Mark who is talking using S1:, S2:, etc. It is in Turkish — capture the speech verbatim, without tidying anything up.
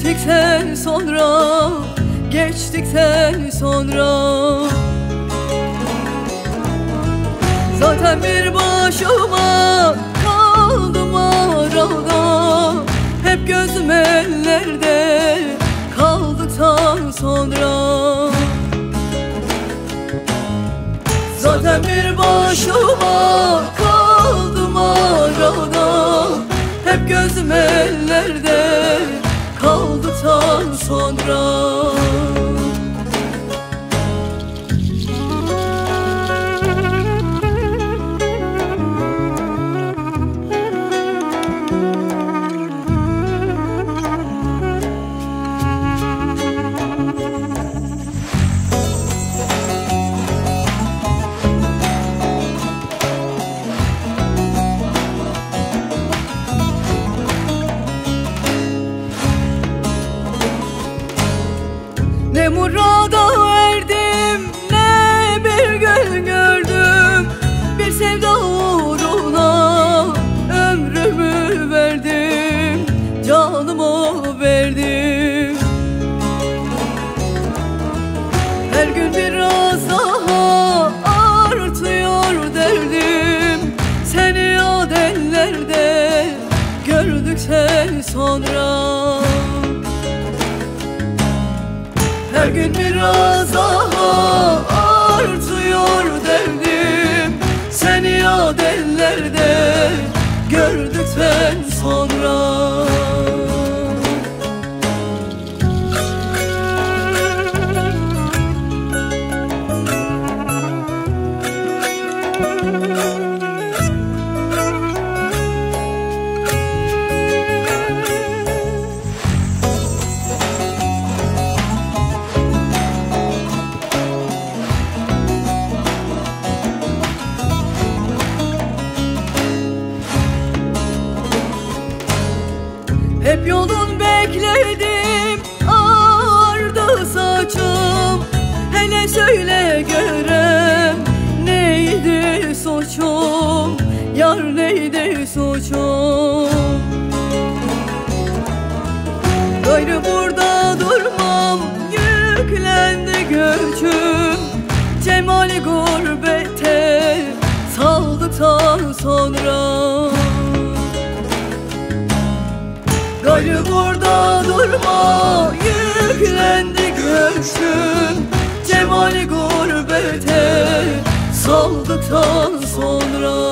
S1: Geçtikten sonra, geçtikten sonra zaten bir başıma kaldım arada. Hep gözüm ellerde kaldıktan sonra zaten bir başıma kaldım arada. Hep gözüm ellerde kaldıktan sonra ne murada erdim, ne bir gün gördüm. Bir sevda uğruna ömrümü verdim, canımı verdim. Her gün biraz daha artıyor derdim. Seni yad ellerde gördükten sonra her gün biraz daha artıyor derdim. Seni yad ellerde gördükten sonra hep yolun bekledim, ağardı saçım. Hele söyle görem, neydi suçum? Yar neydi suçum? Gayrı burada durmam, yüklendi göçüm. Cemali gurbete saldıktan sonra gayrı burada durma, yüklendi göçüm. Cemali gurbete saldıktan sonra